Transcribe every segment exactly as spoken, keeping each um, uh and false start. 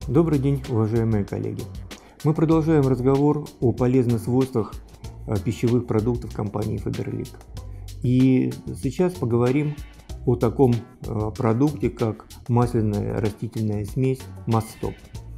Добрый день, уважаемые коллеги! Мы продолжаем разговор о полезных свойствах пищевых продуктов компании Faberlic. И сейчас поговорим о таком продукте, как масляная растительная смесь Mastop.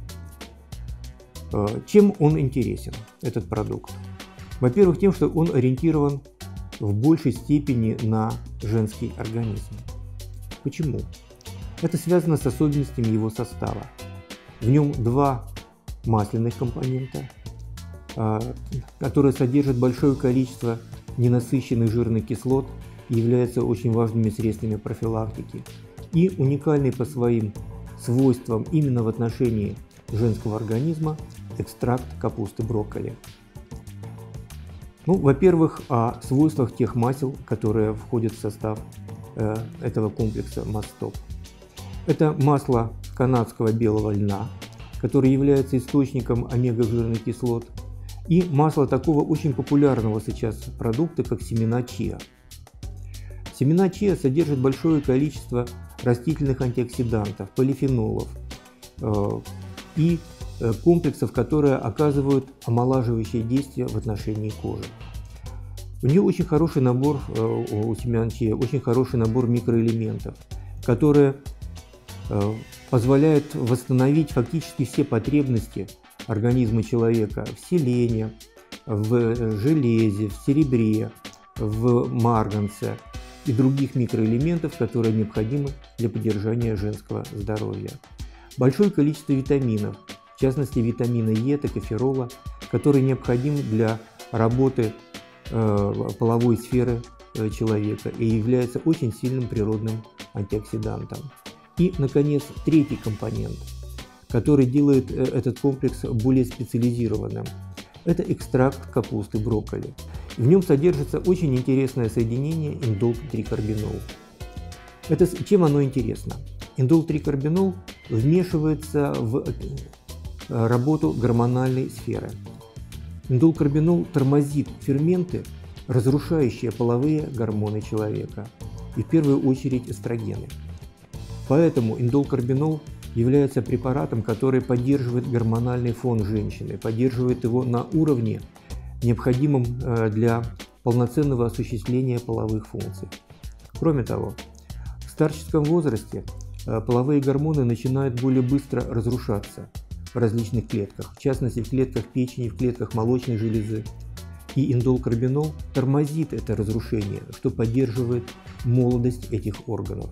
Чем он интересен, этот продукт? Во-первых, тем, что он ориентирован в большей степени на женский организм. Почему? Это связано с особенностями его состава. В нем два масляных компонента, которые содержат большое количество ненасыщенных жирных кислот и являются очень важными средствами профилактики, и уникальный по своим свойствам именно в отношении женского организма экстракт капусты брокколи. Ну, во-первых, о свойствах тех масел, которые входят в состав э, этого комплекса Mastop. Это масло канадского белого льна, который является источником омега-жирных кислот, и масло такого очень популярного сейчас продукта, как семена чиа. Семена чиа содержат большое количество растительных антиоксидантов, полифенолов э, и э, комплексов, которые оказывают омолаживающее действие в отношении кожи. У нее очень хороший набор, э, у семян чиа, очень хороший набор микроэлементов, которые э, позволяют восстановить фактически все потребности организма человека в селене, в железе, в серебре, в марганце и других микроэлементов, которые необходимы для поддержания женского здоровья. Большое количество витаминов, в частности витамина Е, токоферола, которые необходимы для работы э, половой сферы э, человека и являются очень сильным природным антиоксидантом. И, наконец, третий компонент, который делает этот комплекс более специализированным, это экстракт капусты брокколи. В нем содержится очень интересное соединение индол-трикарбинол. Это, чем оно интересно? Индол-трикарбинол вмешивается в работу гормональной сферы. Индол-карбинол тормозит ферменты, разрушающие половые гормоны человека, и в первую очередь эстрогены. Поэтому индол-карбинол является препаратом, который поддерживает гормональный фон женщины, поддерживает его на уровне, необходимом для полноценного осуществления половых функций. Кроме того, в старческом возрасте половые гормоны начинают более быстро разрушаться в различных клетках, в частности в клетках печени, в клетках молочной железы. И индол-карбинол тормозит это разрушение, что поддерживает молодость этих органов.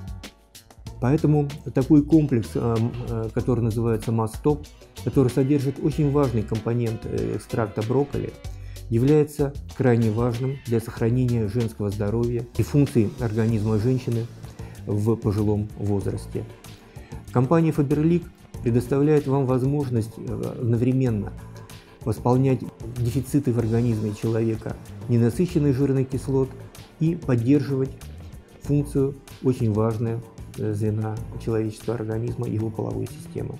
Поэтому такой комплекс, который называется Mastop, который содержит очень важный компонент экстракта брокколи, является крайне важным для сохранения женского здоровья и функций организма женщины в пожилом возрасте. Компания Faberlic предоставляет вам возможность одновременно восполнять дефициты в организме человека ненасыщенных жирных кислот и поддерживать функцию очень важную звена человеческого организма и его половой системы.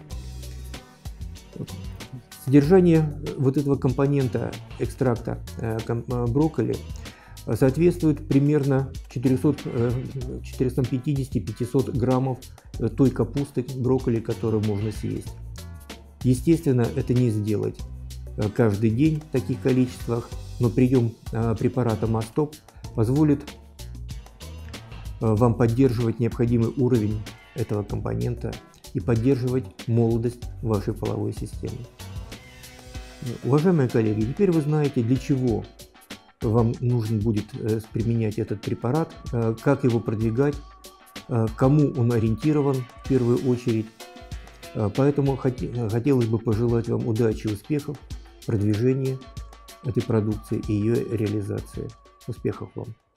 Содержание вот этого компонента экстракта брокколи соответствует примерно четырёмстам пятидесяти — пятисот граммов той капусты брокколи, которую можно съесть. Естественно, это не сделать каждый день в таких количествах, но прием препарата Mastop позволит вам поддерживать необходимый уровень этого компонента и поддерживать молодость вашей половой системы. Уважаемые коллеги, теперь вы знаете, для чего вам нужно будет применять этот препарат, как его продвигать, кому он ориентирован в первую очередь. Поэтому хотелось бы пожелать вам удачи и успехов в продвижении этой продукции и ее реализации. Успехов вам!